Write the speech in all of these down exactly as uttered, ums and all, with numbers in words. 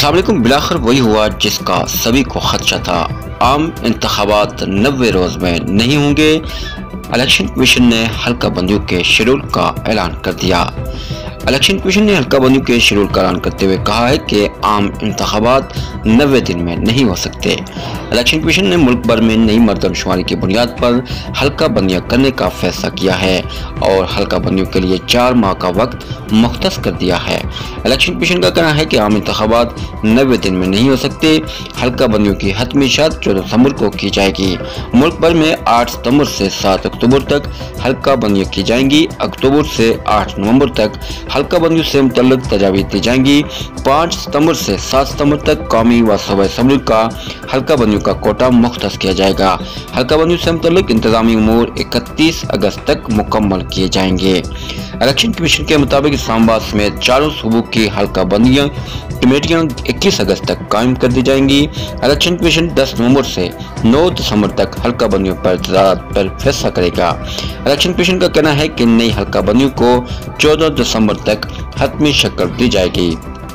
अस्सलाम वालेकुम। बिलाखिर वही हुआ जिसका सभी को खदशा था। आम इंतखाबात नब्बे रोज में नहीं होंगे। इलेक्शन कमीशन ने हल्का बंदियों के शेड्यूल का ऐलान कर दिया। इलेक्शन कमीशन ने हल्का बंदियों के शेड्यूल का ऐलान करते हुए कहा है कि आम इंतखाबात नब्बे दिन में नहीं हो सकते। इलेक्शन कमीशन ने मुल्क भर में नई मर्दमशुमारी की बुनियाद पर हल्का बंदियां करने का फैसला किया है और हल्का बंदियों के लिए चार माह का वक्त मुख्तस कर दिया है। इलेक्शन कमीशन का कहना है कि आम इंतखाबात नब्बे दिन में नहीं हो सकते। हल्का बंदियों की हतमी शाद चौदह दिसंबर को की जाएगी। मुल्क भर में आठ सितंबर से सात अक्टूबर तक हल्का बंदियां की जाएंगी। अक्टूबर से आठ नवंबर तक हल्का बंदियों से मुतल्लिक तजावीज़ दी जाएंगी। पाँच सितंबर से सात सितंबर तक कौमी व सूबाई असम्बली का हल्का बंदियों का कोटा मुख्तस किया जाएगा। हल्का बंदियों से मुतल्लिक इंतजामी उमूर इकतीस अगस्त तक मुकम्मल किए जाएंगे। इलेक्शन कमीशन के मुताबिक इस्लामाबाद समेत चारों सूबों की हल्का बंदियां कमेटियां इक्कीस अगस्त तक कायम कर दी जाएंगी। इलेक्शन कमीशन दस नवंबर से नौ दिसंबर तक हल्का बंदियों पर तजारात पर फैसला करेगा। इलेक्शन कमीशन का कहना है कि नई हल्का बंदियों को चौदह दिसंबर तक हतमी शक्ल दी जाएगी।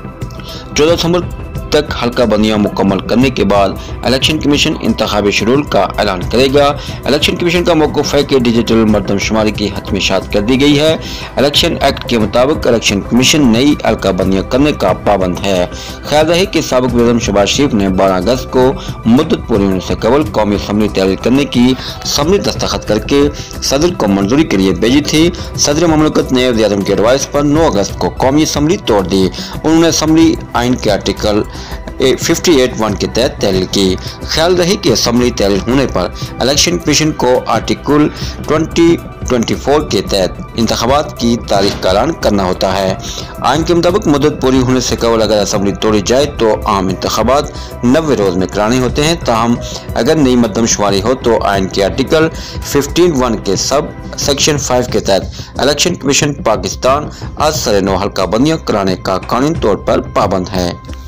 चौदह दिसंबर तक हल्का बंदियां मुकम्मल करने के बाद इलेक्शन कमीशन इंतखाबी शेड्यूल का ऐलान करेगा। इलेक्शन कमीशन का मौक़िफ़ है कि डिजिटल मर्दमशुमारी की हतमी शाद कर दी गई है। इलेक्शन एक्ट के मुताबिक इलेक्शन कमीशन नई हल्का बंदियां करने का पाबंद है। ख्याल रहे कि साबिक़ वज़ीर शहबाज शरीफ ने बारह अगस्त को मुद्दत पूरी होने से कबल कौमी असम्बली तैयार करने की असम्बली दस्तखत करके सदर को मंजूरी के लिए भेजी थी। सदर ममलकत ने वज़ीर आज़म की एडवाइस पर नौ अगस्त को कौमी असम्बली तोड़ दी। उन्होंने असम्बली आइन के आर्टिकल अट्ठावन वन के तहत तहरीर की। ख्याल रहे कि असम्बली तहरीर होने पर इलेक्शन कमीशन को आर्टिकल बीस चौबीस के तहत इंतखाबात की तारीख का ऐलान करना होता है। आइन के मुताबिक मुद्दत पूरी होने से कबल अगर असम्बली तोड़ी जाए तो आम इंतखाबात नब्बे रोज में कराने होते हैं। ताहम अगर नई मर्दमशुमारी हो तो आइन के आर्टिकल पंद्रह वन के सब सेक्शन पाँच के तहत इलेक्शन कमीशन पाकिस्तान आज सरे नौ हल्का बंदियां कराने का कानूनी तौर पर पाबंद है।